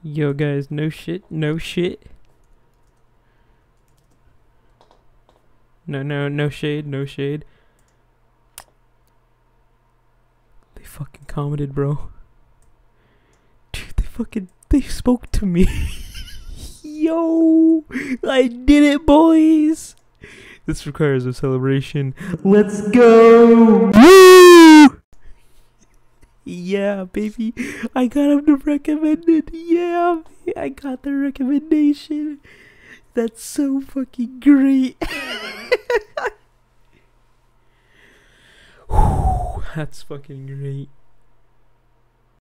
Yo, guys, no shit, no shit. No shade, no shade. They fucking commented, bro. Dude, they spoke to me. Yo, I did it, boys. This requires a celebration. Let's go. Woo! Yeah, baby. I got him the recommended. Yeah, I got the recommendation. That's so fucking great. That's fucking great.